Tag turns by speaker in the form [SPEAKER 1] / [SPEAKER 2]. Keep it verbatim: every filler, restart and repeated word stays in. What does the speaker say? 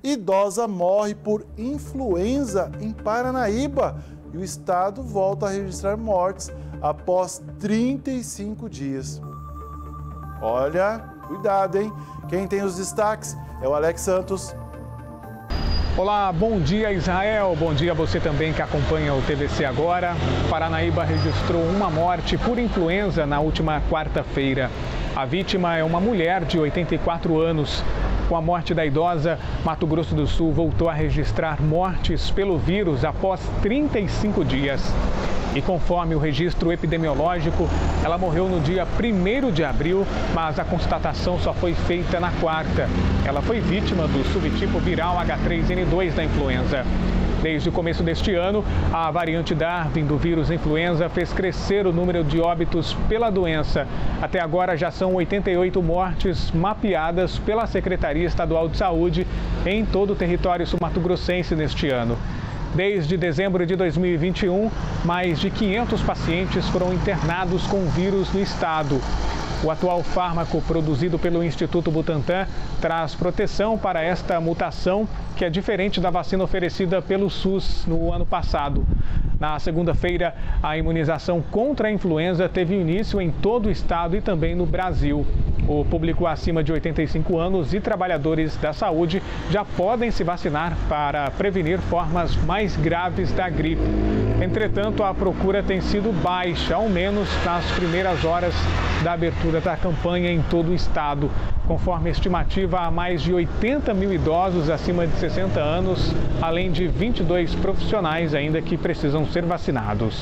[SPEAKER 1] Idosa morre por influenza em Paranaíba e o estado volta a registrar mortes após trinta e cinco dias. Olha, cuidado, hein? Quem tem os destaques é o Alex Santos.
[SPEAKER 2] Olá, bom dia Israel, bom dia a você também que acompanha o T V C Agora. Paranaíba registrou uma morte por influenza na última quarta-feira. A vítima é uma mulher de oitenta e quatro anos. Com a morte da idosa, Mato Grosso do Sul voltou a registrar mortes pelo vírus após trinta e cinco dias. E conforme o registro epidemiológico, ela morreu no dia primeiro de abril, mas a constatação só foi feita na quarta. Ela foi vítima do subtipo viral H três N dois da influenza. Desde o começo deste ano, a variante Darwin do vírus influenza fez crescer o número de óbitos pela doença. Até agora já são oitenta e oito mortes mapeadas pela Secretaria Estadual de Saúde em todo o território sul-mato-grossense neste ano. Desde dezembro de dois mil e vinte e um, mais de quinhentos pacientes foram internados com o vírus no estado. O atual fármaco produzido pelo Instituto Butantan traz proteção para esta mutação, que é diferente da vacina oferecida pelo SUS no ano passado. Na segunda-feira, a imunização contra a influenza teve início em todo o estado e também no Brasil. O público acima de oitenta e cinco anos e trabalhadores da saúde já podem se vacinar para prevenir formas mais graves da gripe. Entretanto, a procura tem sido baixa, ao menos nas primeiras horas da abertura da campanha em todo o estado. Conforme estimativa, há mais de oitenta mil idosos acima de sessenta anos, além de vinte e dois profissionais ainda que precisam ser vacinados.